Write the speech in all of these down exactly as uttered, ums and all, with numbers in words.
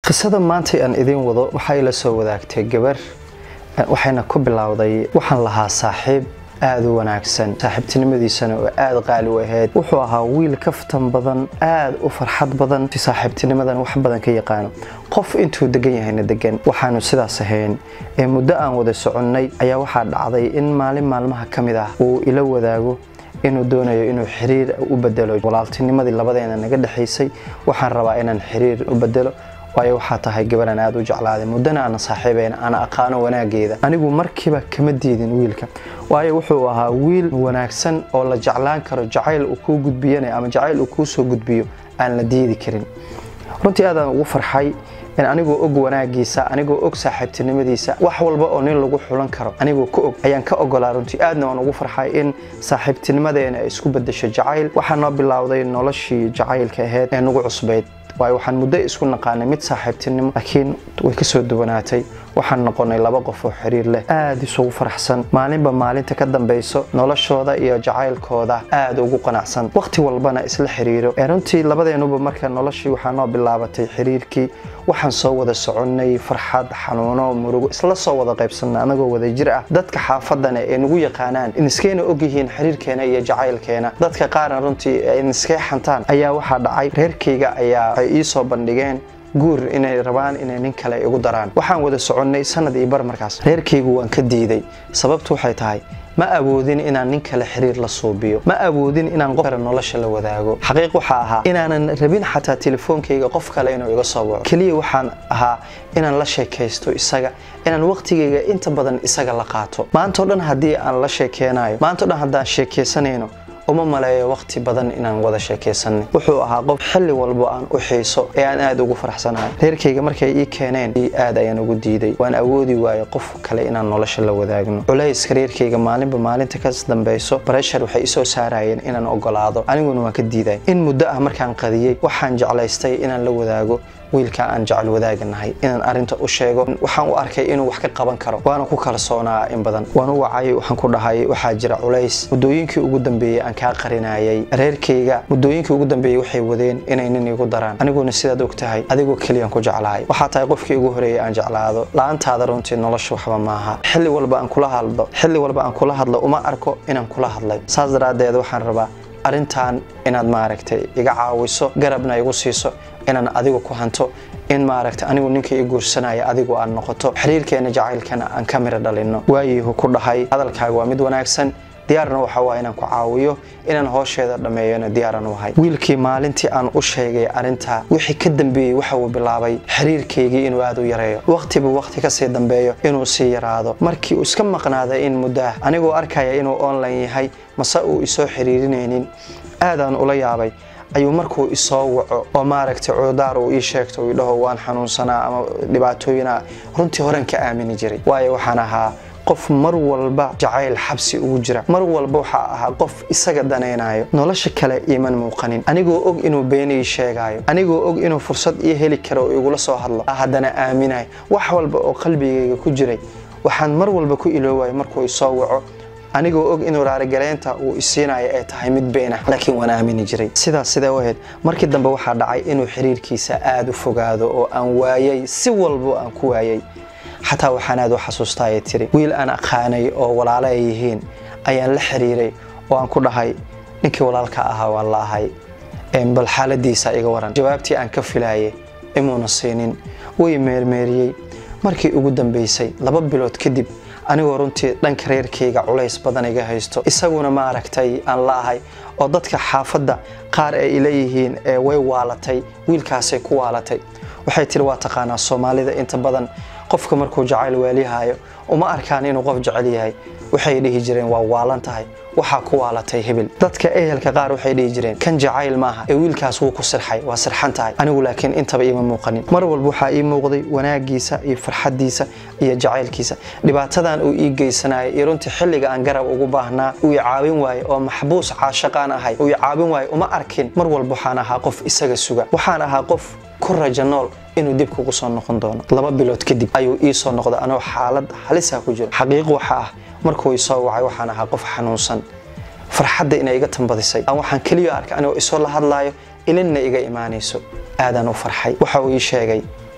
qisada maanta aan idin wado waxay la soo wadaagtay gabar waxayna ku bilowday waxaan lahaa saaxiib aad u wanaagsan saaxiibtinimadiisana oo aad qaali u ahayd wuxuu ahaa wiil kaftan badan aad u farxad badan si saaxiibtinimadan wax badan ka yaqaan qof intuu degan yahayna degan waxaanu sidaas ahayn ee muddo aan wada soconnay ayaa waxa dhacday in maalin maalmaha kamid ah uu ila wadaago inuu doonayo inuu xiriir u bedelo walaaltinimadii labadeena naga dhaxaysay waxaan rabaa inaan xiriir u bedelo waayo waxa tahay gabaran aad u jeclaaday muddana aan saaxiibeen ana aqaano wanaageeda anigu markiiba kama diidin wiilka waayo wuxuu ahaa wiil wanaagsan oo la jeclaan karo jacayl uu ku gudbiyana ama jacayl uu ku soo gudbiyo aan la diidi karin runtii aad aan ugu farxay in anigu og wanaagiisa anigu og saaxiibtinimadiisa wax walba oo nin lagu xulan karo anigu ku og ayaan ka ogolaa runtii aadna waan ugu farxay in saaxiibtinimadeena isku bedesho jacayl waxaan noo bilowday noloshii jacaylka ahayd ee nagu cusbeyd waayo waxaan muddo isku naqaanay mid saaxiibtinimo laakiin way ka soo duwanaatay waxaan noqonay laba qof oo xiriir leh aad isugu faraxsan maalinba maalinta ka dambayso noloshooda iyo jacaylkooda aad ugu qanacsan waqti walbana isla xiriiro ee runtii labadeenuba marka noloshii waxaa noo bilaabatay xiriirkii waxaan soo wada soconnay farxad xanuuno murugo isla soo wada qaybsanay anagoo wada jir ah dadka xaafadana ee nagu yaqaanaan in iskeena og yihiin xiriirkeena iyo jacaylkeena dadka qaarna runtii in iskee xantaan ayaa waxaa dhacay reerkayga ayaa ay ii soo bandhigeen guur inay rabaan inay nin kale igu daraan waxaan wada soconnay sanad iyo bar markaas reerkaygu waan ka diiday sababtu waxay tahay ma awoodin inaan nin kale xiriir la suubiyo ma awoodin inaan qof kale nolosha la wadaago xaqiiq waxa ahaa inaanan rabin xataa telefoonkayga qof kale inuu iga soo waco kaliya waxaan ahaa inaan la sheekaysto isaga inaan waqtigayga inta badan isaga la qaato maanta oo dhan haddii aan la sheekeenayo maanta oo dhan haddaan sheekaysanayno uma maleeyo waqti badan inaan wada sheekaysanay wuxuu ahaa qof xilli walba aan u xiiso ee aan aad ugu faraxsanahay reerkayga markay ii keeneen aad ayaan ugu diiday waan awoodi waayay qof kale inaan nolosha la wadaagno culayska reerkayga maalinba maalinta ka dambayso pressure waxay isoo saarayeen inaan ogolaado aniguna waan ka diiday in muddo ah markaan qadiyay waxaan jeclaystay inaan la wadaago wiilka aan jecel wadaaganahay inaan arinta u sheego waxaan u arkay inuu wax ka qaban karo waana ku kalsoonaa in badan waan u wacay waxaan ku dhahay waxa jira culays muddooyinkii ugu dambeeyay aan ka qarinayay reerkayga muddooyinkii ugu dambeeyay waxay wadeen inay nin igu daraan aniguna sidaad ogtahay adigoo kaliya ku jeclahay waxa tahay qofkii ugu horeeyay aan jeclaado laantaada runtii nolosha waxba maaha xilli walba aan kula hadlo xilli walba aan kula hadlo uma arko inaan kula hadlay saas daraadeed waxaan rabaa arintan inaad maaragtay iga caawiso garabna igu siiso inaan adigu ku hanto in maaragtay anigu ninka i guursanaya adigu aan noqoto xiriirkeena jacaylkana aan ka mira dhalino waayihu ku dhahay hadalkaaga waa mid wanaagsan diyaarna waxa waa inaan ku caawiyo inaan hoosheeda dhameeyana diyaaran u ahay wiilkii maalintii aan u sheegay arinta wixii ka dambeeyay waxa uu bilaabay xiriirkeygii inuu aad u yareeyo waqtiba waqti ka sii dambeeyo inuu sii yaraado markii uu iska maqnaaday in muddo anigoo arkaya inuu online yahay mase uu isoo xiriirinaynin aadaan ula yaabay ayuu markuu isoo waco oo maaragtay cuudaar uu ii sheegto uu dhaho waan xanuunsanaa ama dhibaatooyina runtii horan ka aamini jiray waayo waxaan ahaa qof mar walba jacayl xabsi ugu jira mar walba waxa ahaa qof isaga daneynayo nolosha kale iiman muuqanin anigoo og inuu been ii sheegayo anigoo og inuu fursad ii heli karo oo igula soo hadlo haddana aaminay wax walba oo qalbigayga ku jiray waxaan mar walba ku iloowayo markuu isoo waco anigoo og inuu raarigaleenta uu isiinayo ay tahay mid been ah laakiin waan aamini jiray sidaas sidee u ahayd markii dambe waxaa dhacay inuu xiriirkiisa aad u fogaado oo aan waayay si walba aan ku waayay xataa waxaan aad u xasuustay tiri wiil aan aqaanay oo walaalo ay yihiin ayaan la xiriiray oo aan ku dhahay ninkii walaalka ahaa waan laahay in bal xaaladiisa iga waran jawaabtii aan ka filayay imuuna siinin way meermeeriyay markii ugu dambeysay laba bilood kadib anigoo runtii dhanka reerkayga culays badan iga haysto isaguna ma aragtay aan laahay oo dadka xaafadda qaar ay ileeyihiin ee way waalatay wiilkaasay ku waalatay waxay tiri waa taqaanaa Soomaalida inta badan qofka markuu jacayl waaliyahayo uma arkaan inuu qof jecel yahay waxay dhihi jireen waa waalan tahay waxa ku waalatay hebel dadka ehelka qaar waxay dhihi jireen kan jacayl maaha ee wiilkaas uu ku sirxay waa sirxan tahay anigu laakiin intaba ima muuqanin mar walba waxa ii muuqday wanaagiisa iyo farxadiisa iyo jacaylkiisa dhibaatadan uu ii geysanay iyo runtii xilliga aan garab ugu baahnaa uu caawin waayay oo maxbuus caashaqaan ahay uu caawin waayay uma arkin mar walba waxaan ahaa qof isaga suga waxaan ahaa qof ku rajo nool inuu dib kugu soo noqon doono laba bilood kadib ayuu ii soo noqday anoo xaalad halis ah ku jiro xaqiiq waxa ah markuu isoo wacay waxaan ahaa qof xanuunsan farxadda inay iga tambadisay aan waxaan kaliya arkay anoo isoo la hadlaayo ilinna iga iimaanayso aadan u farxay waxa uu ii sheegay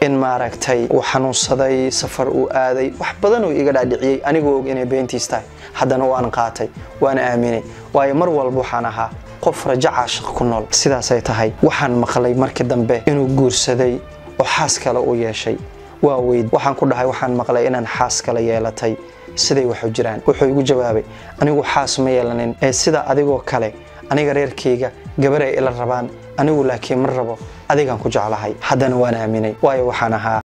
in maaragtay uu xanuunsaday safar uu aaday wax badan oo iga dhaadhiciyay anigoo og inay beentiis tahay haddana waan qaatay waan aaminay waayo mar walba waxaan ahaa qof rajo caashiq ku nool sidaas ay tahay waxaan maqlay markii dambe inuu guursaday oo xaas kale u yeeshay waa weyd waxaan ku dhahay waxaan maqlay inaan xaas kale yeelatay siday wax u jiraan wuxuu igu jawaabay anigu xaas ma yeelanin ee sida adigoo kale aniga reerkayga gabar ay ila rabaan anigu laakiin mar rabo adigaan ku jeclahay haddana waan aaminay waayo waxaan ahaa